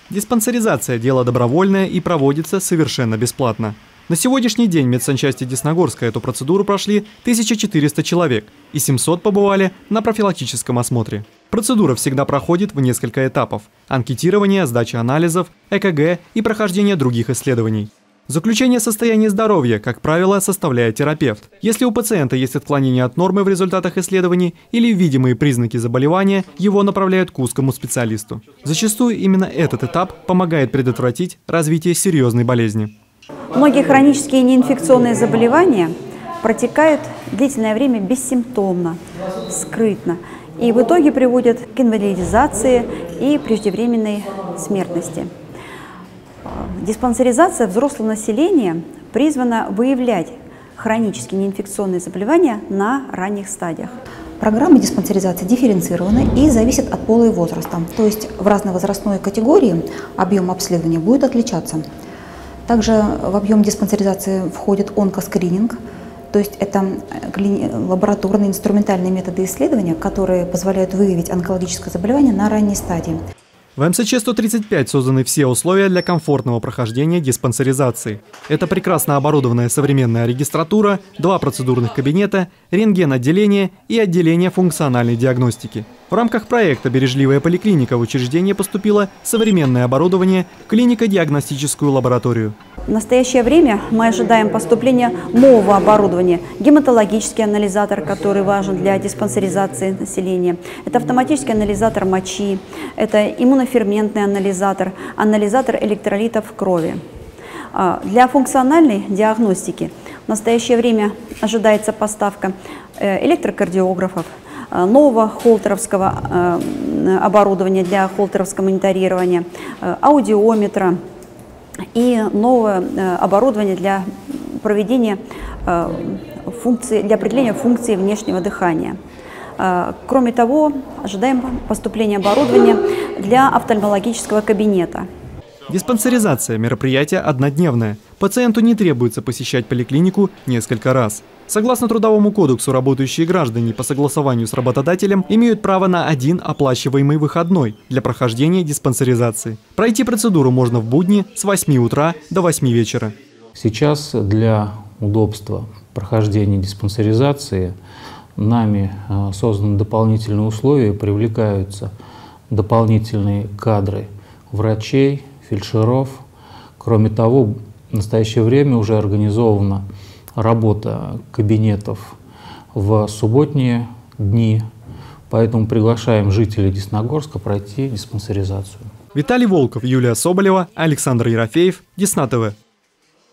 Диспансеризация – дело добровольное и проводится совершенно бесплатно. На сегодняшний день в медсанчасти Десногорска эту процедуру прошли 1400 человек, и 700 побывали на профилактическом осмотре. Процедура всегда проходит в несколько этапов – анкетирование, сдача анализов, ЭКГ и прохождение других исследований. Заключение состояния здоровья, как правило, составляет терапевт. Если у пациента есть отклонение от нормы в результатах исследований или видимые признаки заболевания, его направляют к узкому специалисту. Зачастую именно этот этап помогает предотвратить развитие серьезной болезни. Многие хронические неинфекционные заболевания протекают длительное время бессимптомно, скрытно, и в итоге приводят к инвалидизации и преждевременной смертности. Диспансеризация взрослого населения призвана выявлять хронические неинфекционные заболевания на ранних стадиях. Программы диспансеризации дифференцированы и зависят от пола и возраста. То есть в разной возрастной категории объем обследования будет отличаться. Также в объем диспансеризации входит онкоскрининг, то есть это лабораторные инструментальные методы исследования, которые позволяют выявить онкологическое заболевание на ранней стадии. В МСЧ-135 созданы все условия для комфортного прохождения диспансеризации. Это прекрасно оборудованная современная регистратура, 2 процедурных кабинета, рентген-отделение и отделение функциональной диагностики. В рамках проекта «Бережливая поликлиника» в учреждение поступило современное оборудование в клинико-диагностическую лабораторию. В настоящее время мы ожидаем поступления нового оборудования. Гематологический анализатор, который важен для диспансеризации населения. Это автоматический анализатор мочи, это иммуноферментный анализатор, анализатор электролитов крови. Для функциональной диагностики в настоящее время ожидается поставка электрокардиографов, нового холтеровского оборудования для холтеровского мониторирования, аудиометра и новое оборудование для проведения для определения функции внешнего дыхания. Кроме того, ожидаем поступления оборудования для офтальмологического кабинета. Диспансеризация – мероприятие однодневное. Пациенту не требуется посещать поликлинику несколько раз. Согласно Трудовому кодексу, работающие граждане по согласованию с работодателем имеют право на 1 оплачиваемый выходной для прохождения диспансеризации. Пройти процедуру можно в будни с 8 утра до 8 вечера. Сейчас для удобства прохождения диспансеризации нами созданы дополнительные условия, привлекаются дополнительные кадры врачей, фельдшеров. Кроме того, в настоящее время уже организована работа кабинетов в субботние дни, поэтому приглашаем жителей Десногорска пройти диспансеризацию. Виталий Волков, Юлия Соболева, Александр Ерофеев, Десна ТВ.